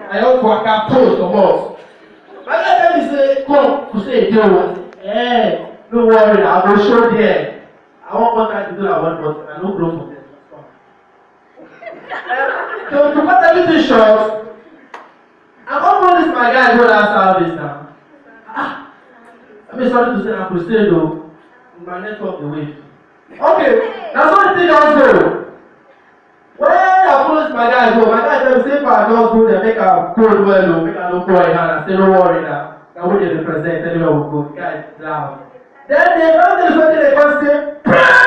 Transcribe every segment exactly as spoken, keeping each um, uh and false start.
I just walk out post of us. My guy tell me say, come, to say it, eh, don't worry, I will show there. I want one time to do that one, but I don't grow from there. So to cut everything short, I'm almost my guy go that service now. Ah, I mean sorry to say I'm crusade though. My network the way. Okay, that's what the thing just go. When I follow my guy go, my guy tell me say if I just go there, make a cold well, make a look for it, and I say don't worry now. Now what they represent, anywhere we go, the guy is loud. Then they come to the something they come say,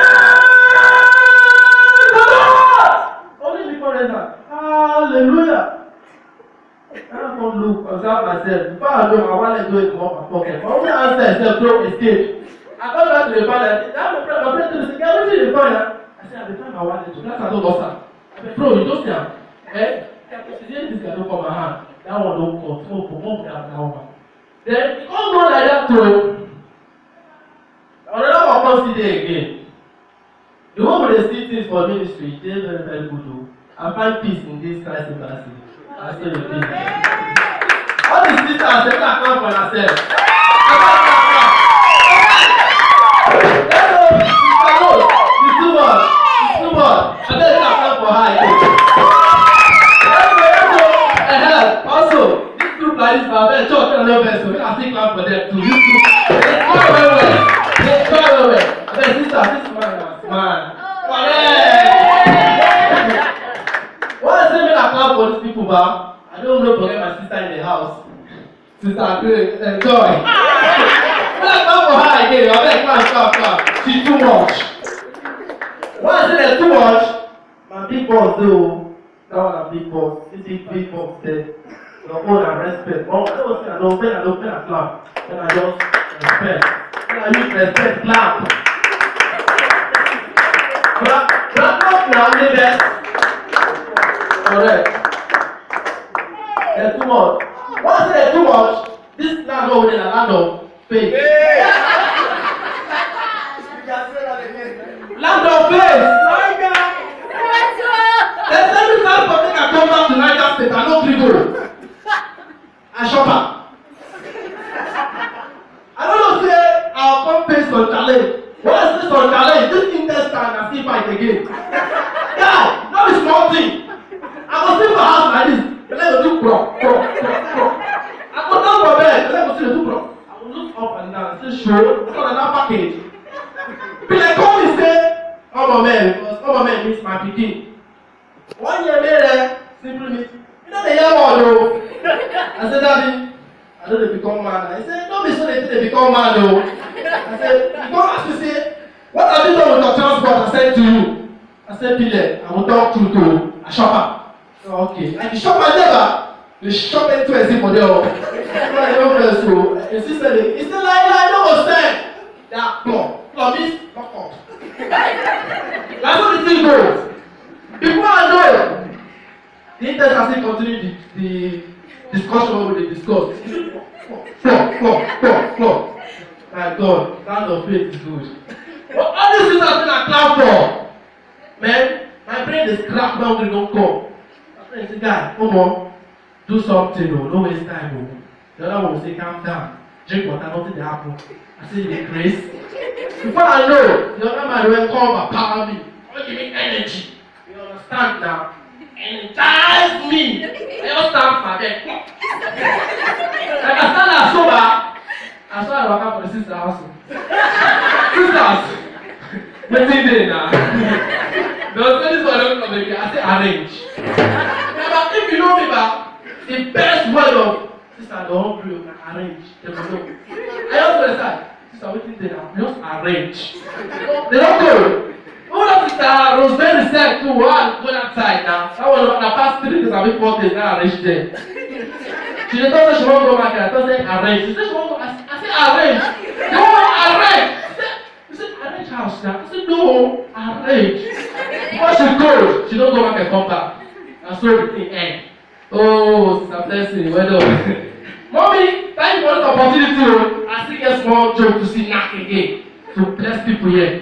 praise the Lord! Only before they say, hallelujah. I don't look, observe myself. Before I know, I want to do it in my pocket. But when I answer myself, don't escape. I come back to the father, that my friend, my friend to the girl, what did you find? I said, at the time I wanted to, that's how I don't go, sir. I said, bro, you don't see him. Eh? This guy don't come my hand. That one don't come. Smoke for one that one. Then, it can't go like that too. Another one comes today again. The one who see things for ministry, they very, very good too. I find peace in this Christ embassy. I say the thing. All the sisters, they can't come for themselves. I can't come. It's too much. It's too much. I tell you, I can't for her. Also, this group like this, I bet church and no best, so we can still clap for them too. This group, they try well well. They try well well. I bet sister, this man, man. What is it when I clap for these people, ba? I don't know forget my sister in the house. Sister, great, enjoy. When I clap for her again, I bet clap, clap, clap. She's too much. Why is it too much? My big boss though. That one a big boss. This big big boss there. Your own and respect. Oh, I don't say I don't when I don't when I clap. When I just respect. When I use respect, clap. Clap, clap, clap now, the best. Correct. They're too much. Why is it too much? This land over there, a land of faith. Land of faith. There's every time for me I come back to Niger State, I know people. I shop up. I don't know, say, I'll come face on challenge. What is this on challenge? This intestine, I see fight again. Yeah, not a small thing. I go sleep for house like this. But let me do pro, pro, pro, pro. I go down for bed, but let me see the two pro. I will look up and down and say, sure, it's on another package. Be like, come and say, oh my man, because oh my man means my pikin. One year later, simply means, you know the young one though. I said, Daddy, I know they become man. I said, don't be so they think they become man though. I said, you come ask me, say, what have you done with your transport I sent to you? I said, Pile, I will talk to to a shopper. So, okay. Like the shopper never, the shopper to a simple deal. So, the sister, it's still like, I know what's there. That floor. Floor means, fuck off. That's how the thing goes. Before I know it, the internet has still continued the, the discussion we discussed. Floor, floor, floor, floor. My God, land of faith is good. But all these things have been a clap for. Man, my brain is cracked when we don't come. My friend said, guy, come on, do something, no, don't waste time. No. The other one will say, calm down, drink water, nothing will happen. I say, the grace. Before I know, the other man will come and power me. Oh, give me energy. You understand now? Energize me. I just stand for them. Like I stand there sober. I saw I walk out for the sister house. Sisters, what's in there now? There was this one of the baby. I say arrange. But if you know me, but the best word of sister, the hungry, you can arrange. They will know. I also decide, sister, what's in there now? Just arrange. They don't go. Who knows sister Rosemary said to one go outside now? That was the past three days, I mean four days, now arrange there. She didn't say she won't go back, I told her arrange. She said she won't go, I said arrange. You want to arrange? She said, arrange house now. I said, no, arrange. Before she goes, she don't go back and come back. And so the thing end. Oh, sister blessing, well done. Mommy, thank you for this opportunity. I still get small joke to see knack again. To bless people here.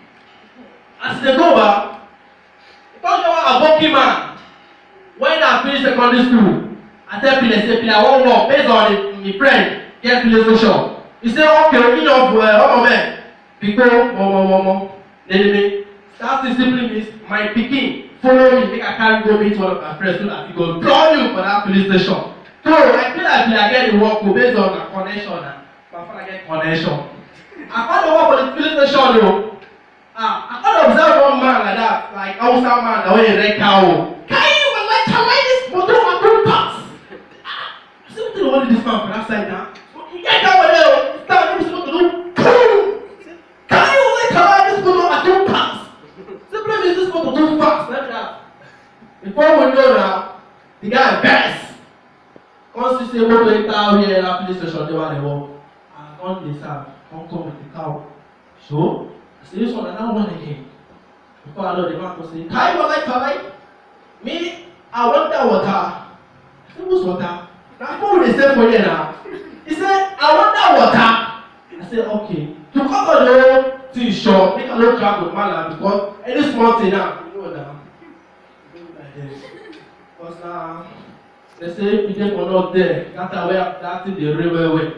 As they go back, talk about a working man. When I finished secondary school, I tell Pile, say Pile, I want work based on my friend get PlayStation. He say, okay, enough, uh, one moment. Because, mama, mama, me. That simply means my pikin follow me, make I carry go meet one of my friends so that he go draw you for that police station. So I feel like I get the work based on the connection. My father get connection. I can't work for the police station though. Ah, I can't observe one man like that, like Hausa man that way red cow. Can you even like tell me this motor and don't pass? Ah, I see what you want this man for that side now. You get that one there, start this motor do boom. Can you like tell me this motor and don't pass? Simply means this motor too fast, like that. Before we know now, the guy best. Once you say motor enter out here in that police station, they want to walk. I can't decide. Don't come with the cow. So. I say this one another one again. Before I know the man will say, Kai you like Kai? Me, I want that water. I said, what's water? Now what will they say for you now? He said, I want that water. I said, okay. To come on the whole thing short, make a little drag with man because any small thing now, you know now. Like this. Because now they say if you take one out there, that's the way that thing they real well way.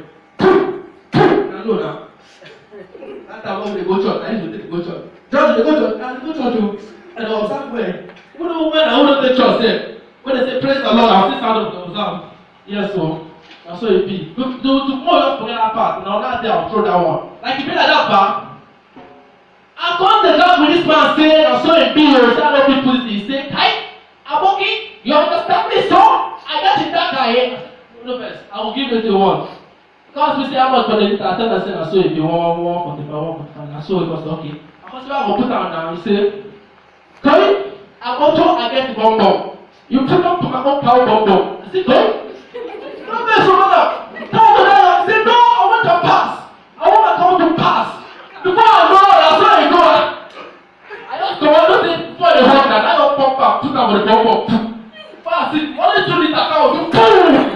I know now. That's how when they go church, I used to take the go church. Church, they go church, and they go church too. And I observe where. Even though when I wouldn't take church there, when they say praise the Lord, I'll still stand up to observe. Yes, so that's so it be. To, to, to more just forget that part, now that day I'll throw that one. Like if you like that part, I come the God with this man saying, or so it be, or stand up people, he say, Kai, Aboki, you understand me, so? I got it that guy here. No, first, I will give it to one. Because we say how much for the liter, I tell them, I say, if you want one forty-five, one forty-five, and so it was okay. I was I will put down now, he say, Kai, I want to, I get the bomb bomb. You put up to my own cow bomb bomb. I say, Kai, no, mess around up. Tell the guy, I say, no, I want to pass. I want my cow to pass. Before I go, I say, I go. I just go, I don't say, before the hot, I don't pump up, put down with the bomb bomb. Pass it, only two liter cow, you boom.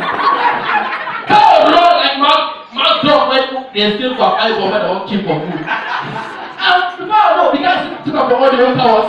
Cow run like my, my dog, like, they still got eyes over the whole keep of food. And before I know, the guy took up all the whole cow.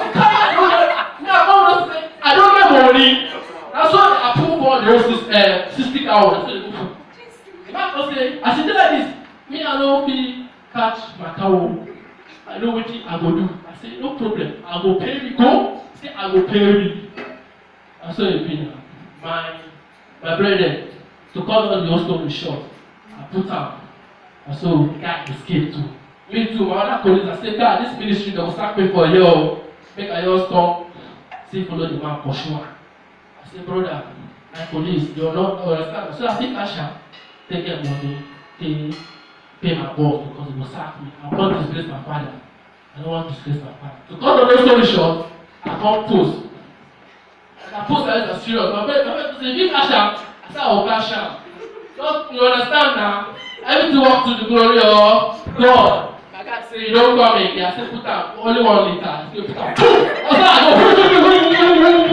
I don't get money. That's why I pull for the whole uh, sixty hours. The man will say, I should do like this. Me, I know me catch my cow. I know what I go do. I say, no problem. I go pay me. Go. Say, I go pay me. I saw it be now. My, my brother, to cut all the whole story short, I put out. I saw the guy escape too. Me too, my other colleagues, I said, God, this ministry, they will start paying for a year. Make I just come. See, follow the man for sure. I say, brother, my police, you don't understand. So I think I shall take their money, pay, pay my boss because he will sack me. I want to disgrace my father. I don't want to disgrace my father. To cut the whole story short, I can't post. I post that is serious. My friend say, give cash out. I say, I will cash out. Just, you understand now? Everything walk to the glory of God. I can't say, you don't come again. I say, put out only one liter. I say, put out. I say, I go.